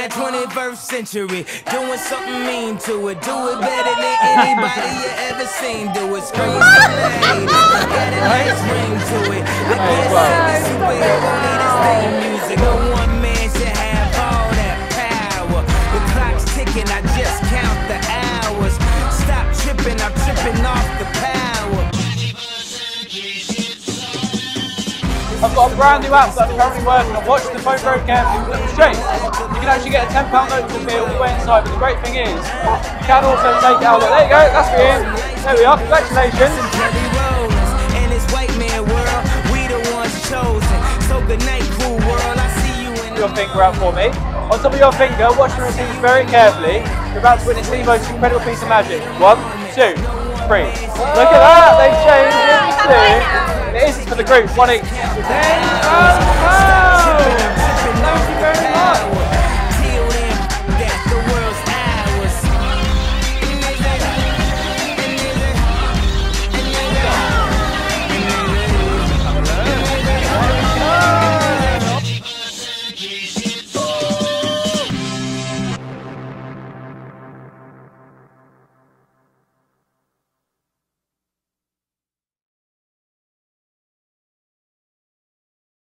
that 21st century, doing something mean to it. Do it better than anybody you ever seen. Do it, scream from the haters. Got a nice ring to it. I guess every superhero need his theme music. No one man should have all that power. The clock's ticking, I just count the hours. Stop tripping, I'm tripping off the power. I've got a brand new app that I'm currently working on. Watch the phone very carefully with little shakes. You can actually get a £10 note from me all the way inside, but the great thing is, you can also take it out. There you go, that's for you. There we are, congratulations. In this white man world, we the ones chosen. So good night, cool world, I see you in your finger out for me. On top of your finger, watch the routines very carefully. You're about to witness the most incredible piece of magic. 1, 2, 3. Look at that, they've changed it too. It is for the group, 1 each.